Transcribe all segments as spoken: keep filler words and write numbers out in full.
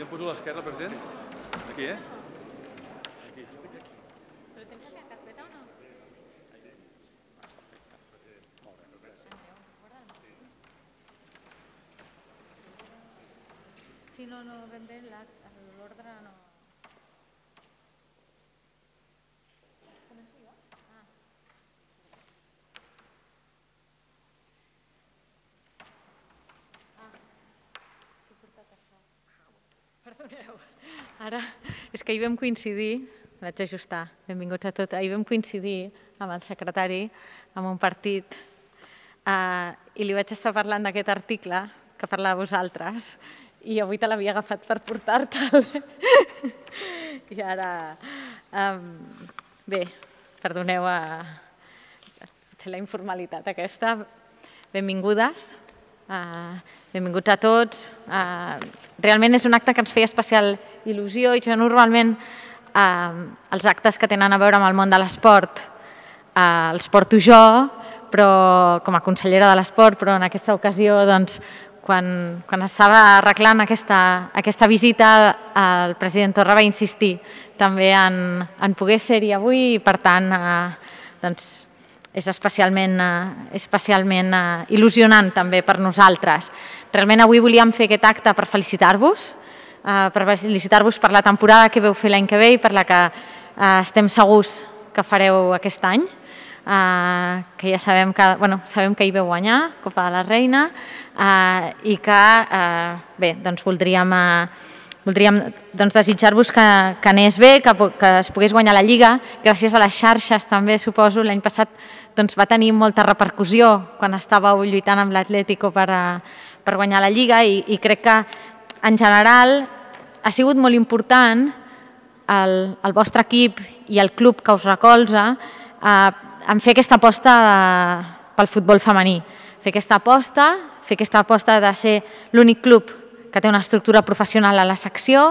em poso a l'esquerra, president. Aquí, eh? Aquí. Però tens la carpeta o no? Si no, no ben bé l'ordre no... Començo jo? Ah. Ah. He portat això. Perdoneu. Ara, és que hi vam coincidir, vaig ajustar, benvinguts a tot, ahir vam coincidir amb el secretari, amb un partit, eh, i li vaig estar parlant d'aquest article que parla de vosaltres, i avui te l'havia agafat per portar-te'l. I ara, um, bé, perdoneu a, potser la informalitat aquesta. Benvingudes, uh, benvinguts a tots. Uh, realment és un acte que ens feia especial il·lusió i jo normalment uh, els actes que tenen a veure amb el món de l'esport uh, els porto jo, però com a consellera de l'esport, però en aquesta ocasió, doncs, Quan, quan estava arreglant aquesta, aquesta visita, el president Torra va insistir també en, en poder ser-hi avui i, per tant, eh, doncs, és especialment, eh, especialment eh, il·lusionant també per nosaltres. Realment avui volíem fer aquest acte per felicitar-vos, eh, per felicitar-vos per la temporada que veu fer l'any que ve i per la que eh, estem segurs que fareu aquest any. Uh, que ja sabem que, bueno, sabem que hi veu guanyar, Copa de la Reina, uh, i que, uh, bé, doncs voldríem, uh, voldríem doncs, desitjar-vos que, que anés bé, que, que es pogués guanyar la Lliga, gràcies a les xarxes també, suposo. L'any passat doncs, va tenir molta repercussió quan estàveu lluitant amb l'Atlético per, uh, per guanyar la Lliga i, i crec que, en general, ha sigut molt important el, el vostre equip i el club que us recolza uh, en fer aquesta aposta pel futbol femení. Fer aquesta aposta, fer aquesta aposta de ser l'únic club que té una estructura professional a la secció.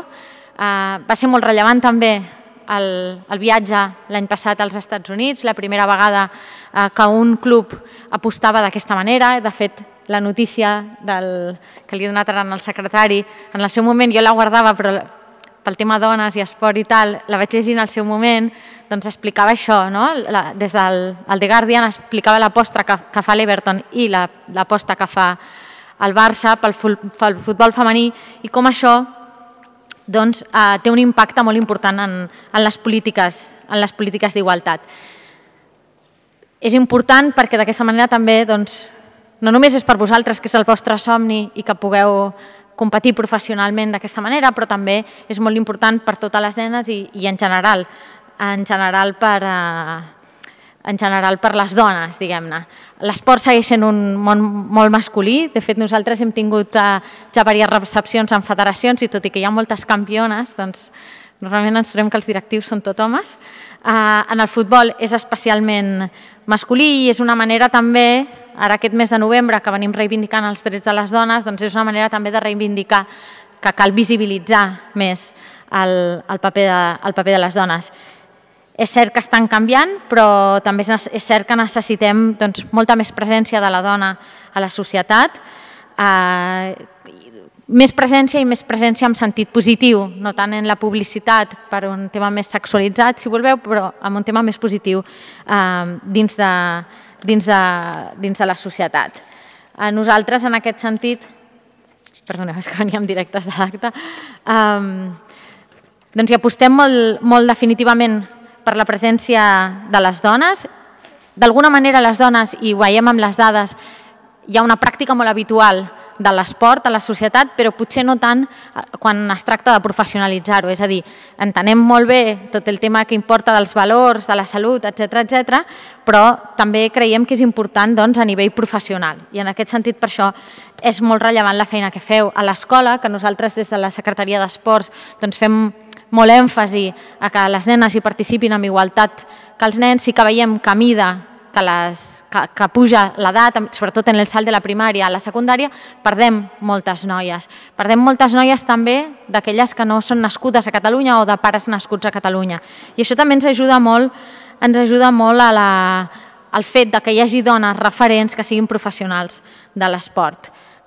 Va ser molt rellevant també el, el viatge l'any passat als Estats Units, la primera vegada que un club apostava d'aquesta manera. De fet, la notícia del, que li he donat ara al secretari, en el seu moment jo la guardava, però pel tema dones i esport i tal, la vaig llegir en el seu moment, doncs explicava això, no? La, des del el The Guardian explicava l'aposta que, que fa l'Everton i l'aposta la, que fa el Barça pel, pel futbol femení i com això doncs, eh, té un impacte molt important en, en les polítiques, en les polítiques d'igualtat. És important perquè d'aquesta manera també, doncs, no només és per vosaltres, que és el vostre somni i que pugueu competir professionalment d'aquesta manera, però també és molt important per totes les nenes i, i en general, en general per, eh, en general per les dones, diguem-ne. L'esport segueix sent un món molt masculí. De fet, nosaltres hem tingut eh, ja diverses recepcions en federacions i tot i que hi ha moltes campiones, doncs normalment ens trobem que els directius són tot homes. Eh, en el futbol és especialment masculí i és una manera també, ara aquest mes de novembre que venim reivindicant els drets de les dones, doncs és una manera també de reivindicar que cal visibilitzar més el, el, paper, de, el paper de les dones. És cert que estan canviant, però també és cert que necessitem doncs, molta més presència de la dona a la societat, eh, més presència i més presència en sentit positiu, no tant en la publicitat per un tema més sexualitzat, si voleu, però en un tema més positiu eh, dins, de, dins, de, dins de la societat. Eh, nosaltres, en aquest sentit, perdoneu, és que veníem directes de l'acte, eh, doncs hi apostem molt, molt definitivament per la presència de les dones. D'alguna manera les dones, i ho veiem amb les dades, hi ha una pràctica molt habitual de l'esport a la societat, però potser no tant quan es tracta de professionalitzar-ho. És a dir, entenem molt bé tot el tema que importa dels valors, de la salut, etcètera, etcètera, però també creiem que és important doncs, a nivell professional. I en aquest sentit, per això, és molt rellevant la feina que feu a l'escola, que nosaltres des de la Secretaria d'Esports doncs, fem molt èmfasi a que les nenes hi participin amb igualtat que els nens. Sí que veiem que a mida que, les, que, que puja l'edat, sobretot en el salt de la primària a la secundària, perdem moltes noies. Perdem moltes noies també d'aquelles que no són nascudes a Catalunya o de pares nascuts a Catalunya. I això també ens ajuda molt, ens ajuda molt a la, al fet de que hi hagi dones referents que siguin professionals de l'esport.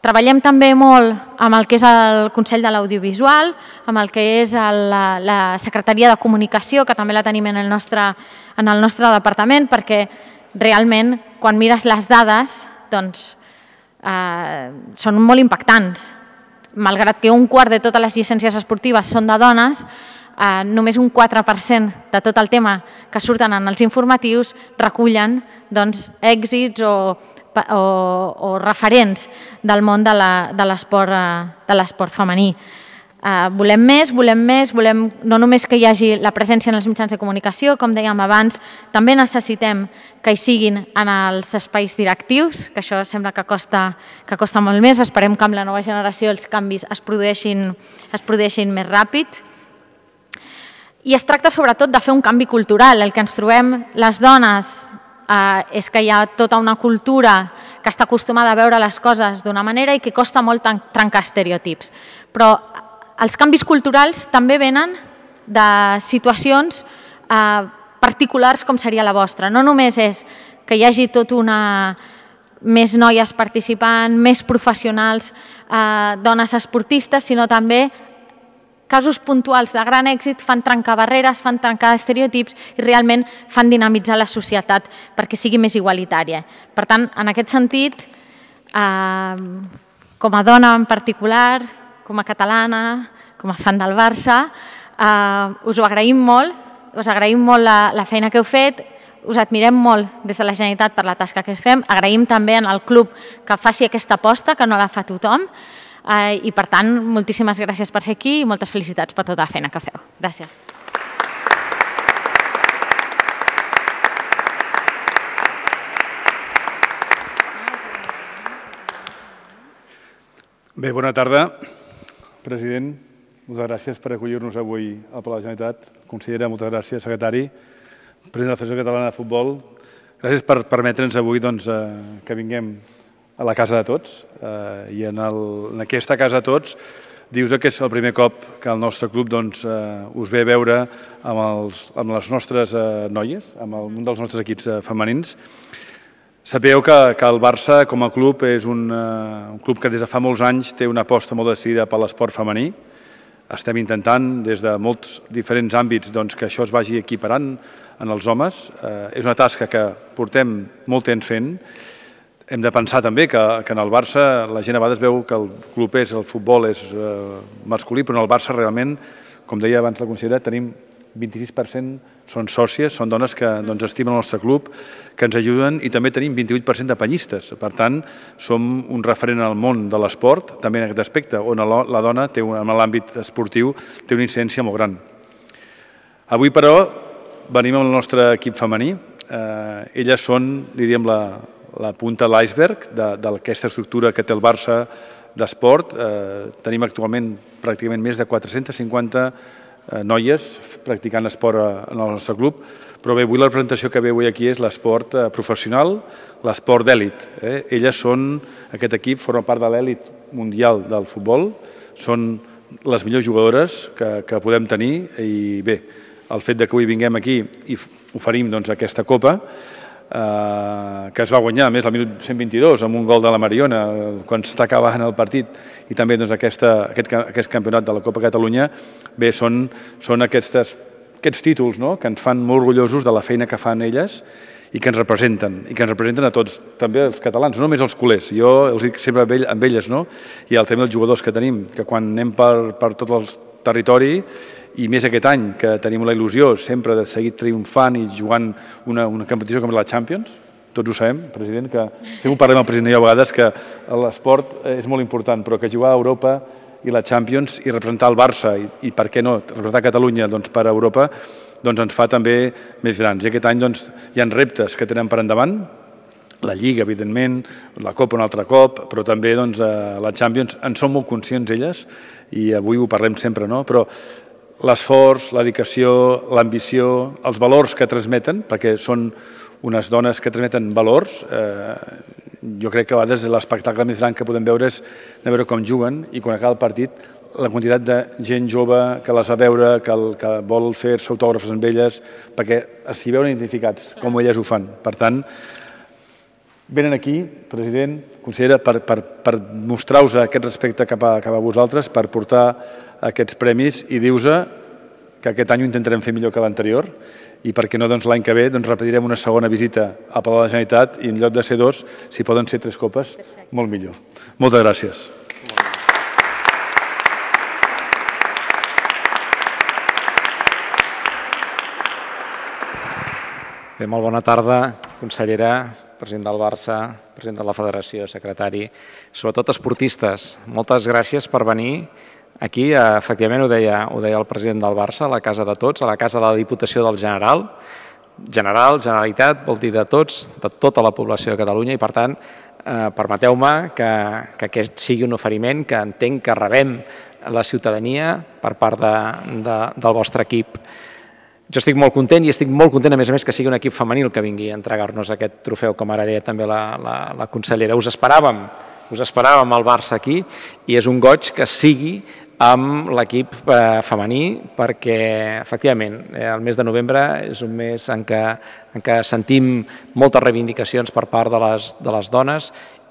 Treballem també molt amb el que és el Consell de l'Audiovisual, amb el que és la, la Secretaria de Comunicació, que també la tenim en el nostre, en el nostre departament, perquè realment, quan mires les dades, doncs, eh, són molt impactants. Malgrat que un quart de totes les llicències esportives són de dones, eh, només un quatre per cent de tot el tema que surten en els informatius recullen doncs, èxits o O, o referents del món de l'esport femení. Uh, volem més, volem més, volem no només que hi hagi la presència en els mitjans de comunicació, com dèiem abans, també necessitem que hi siguin en els espais directius, que això sembla que costa, que costa molt més. Esperem que amb la nova generació els canvis es produeixin, es produeixin més ràpid. I es tracta sobretot de fer un canvi cultural. El que ens trobem les dones Uh, és que hi ha tota una cultura que està acostumada a veure les coses d'una manera i que costa molt trencar estereotips. Però els canvis culturals també venen de situacions uh, particulars com seria la vostra. No només és que hi hagi tot una... més noies participant, més professionals, uh, dones esportistes, sinó també casos puntuals de gran èxit fan trencar barreres, fan trencar estereotips i realment fan dinamitzar la societat perquè sigui més igualitària. Per tant, en aquest sentit, eh, com a dona en particular, com a catalana, com a fan del Barça, eh, us ho agraïm molt, us agraïm molt la, la feina que heu fet, us admirem molt des de la Generalitat per la tasca que fem, agraïm també al club que faci aquesta aposta, que no la fa tothom, Uh, i per tant, moltíssimes gràcies per ser aquí i moltes felicitats per tota la feina que feu. Gràcies. Bé, bona tarda, president. Moltes gràcies per acollir-nos avui al Palau de la Generalitat. Consellera, moltes gràcies. Secretari, president de la Federació Catalana de Futbol. Gràcies per permetre'ns avui doncs, uh, que vinguem a la casa de tots, eh, i en, el, en aquesta casa de tots dius que és el primer cop que el nostre club doncs, eh, us ve a veure amb, els, amb les nostres eh, noies, amb el, un dels nostres equips eh, femenins. Sabeu que, que el Barça com a club és un, eh, un club que des de fa molts anys té una aposta molt decidida per l'esport femení. Estem intentant des de molts diferents àmbits doncs, que això es vagi equiparant en els homes. Eh, és una tasca que portem molt temps fent. Hem de pensar també que, que en el Barça la gent a vegades veu que el club és, el futbol és eh, masculí, però en el Barça realment, com deia abans la consellera, tenim vint-i-sis per cent són sòcies, són dones que doncs, estimen el nostre club, que ens ajuden, i també tenim vint-i-vuit per cent de penyistes. Per tant, som un referent al món de l'esport, també en aquest aspecte, on la dona, té, en l'àmbit esportiu, té una incidència molt gran. Avui, però, venim amb el nostre equip femení. Eh, elles són, diríem, la la punta de l'iceberg d'aquesta estructura que té el Barça d'esport. Eh, tenim actualment pràcticament més de quatre-centes cinquanta eh, noies practicant esport en el nostre club, però bé, avui la presentació que ve avui aquí és l'esport eh, professional, l'esport d'èlit. Eh? Elles són, aquest equip forma part de l'èlit mundial del futbol, són les millors jugadores que, que podem tenir i bé, el fet de que avui vinguem aquí i oferim doncs, aquesta copa, Uh, que es va guanyar, a més, el minut cent vint-i-dos amb un gol de la Mariona, quan s'està acabant el partit, i també doncs, aquesta, aquest, aquest campionat de la Copa Catalunya. Bé, són, són aquestes, aquests títols no? que ens fan molt orgullosos de la feina que fan elles i que ens representen, i que ens representen a tots, també els catalans, no només els culers. Jo els dic sempre amb elles, no? I el tema dels jugadors que tenim, que quan anem per, per tot el territori, i més aquest any, que tenim la il·lusió sempre de seguir triomfant i jugant una, una competició com la Champions, tots ho sabem, president, que sempre parlem amb el president i jo a vegades que l'esport és molt important, però que jugar a Europa i la Champions i representar el Barça i, i per què no, representar Catalunya doncs, per a Europa, doncs ens fa també més grans. I aquest any doncs, hi ha reptes que tenen per endavant, la Lliga, evidentment, la Copa un altre cop, però també doncs, la Champions, en són molt conscients elles i avui ho parlem sempre, no? Però l'esforç, la dedicació, l'ambició, els valors que transmeten, perquè són unes dones que transmeten valors, eh, jo crec que a vegades l'espectacle més gran que podem veure és veure com juguen i quan acaba el partit la quantitat de gent jove que les va veure, que, el, que vol fer-se autògrafs amb elles, perquè s'hi veuen identificats com elles ho fan. Per tant, venen aquí, president, consellera, per mostrar-vos aquest respecte cap a vosaltres, per portar aquests premis i dius que aquest any ho intentarem fer millor que l'anterior i perquè no l'any que ve repetirem una segona visita al Palau de la Generalitat i en lloc de ser dos, si poden ser tres copes, molt millor. Moltes gràcies. Bé, molt bona tarda, consellera, president del Barça, president de la Federació, secretari, sobretot esportistes. Moltes gràcies per venir aquí. Efectivament, ho deia el president del Barça, a la casa de tots, a la casa de la Diputació del General. General, Generalitat, vol dir de tots, de tota la població de Catalunya i, per tant, permeteu-me que aquest sigui un oferiment que entenc que rebem la ciutadania per part del vostre equip. Jo estic molt content i estic molt content, a més a més, que sigui un equip femení el que vingui a entregar-nos aquest trofeu, com ara deia també la consellera. Us esperàvem, us esperàvem al Barça aquí i és un goig que sigui amb l'equip femení perquè, efectivament, el mes de novembre és un mes en què sentim moltes reivindicacions per part de les dones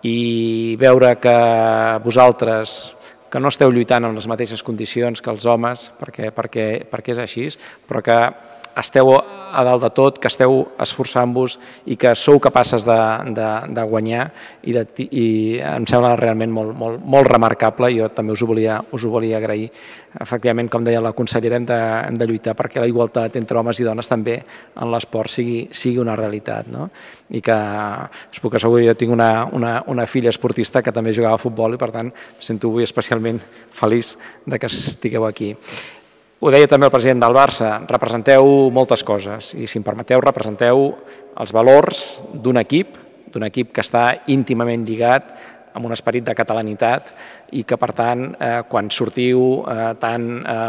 i veure que vosaltres, que no esteu lluitant en les mateixes condicions que els homes, perquè és així, però que esteu a dalt de tot, que esteu esforçant-vos i que sou capaces de guanyar i em sembla realment molt remarcable i jo també us ho volia agrair. Efectivament, com deia la consellera, hem de lluitar perquè la igualtat entre homes i dones també en l'esport sigui una realitat. I que, us puc assegurar, jo tinc una filla esportista que també jugava a futbol i per tant em sento avui especialment feliç que estigueu aquí. Ho deia també el president del Barça, representeu moltes coses i, si em permeteu, representeu els valors d'un equip, d'un equip que està íntimament lligat amb un esperit de catalanitat i que, per tant, quan sortiu tant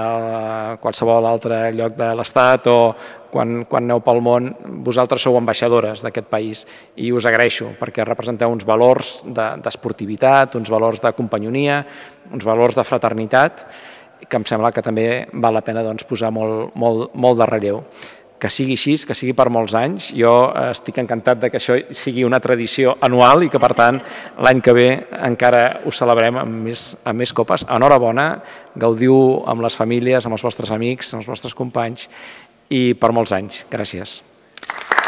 a qualsevol altre lloc de l'Estat o quan aneu pel món, vosaltres sou ambaixadores d'aquest país i us agraeixo perquè representeu uns valors d'esportivitat, uns valors de companyonia, uns valors de fraternitat que em sembla que també val la pena posar molt de relleu. Que sigui així, que sigui per molts anys. Jo estic encantat que això sigui una tradició anual i que, per tant, l'any que ve encara ho celebrem amb més copes. Enhorabona, gaudiu amb les famílies, amb els vostres amics, amb els vostres companys i per molts anys. Gràcies.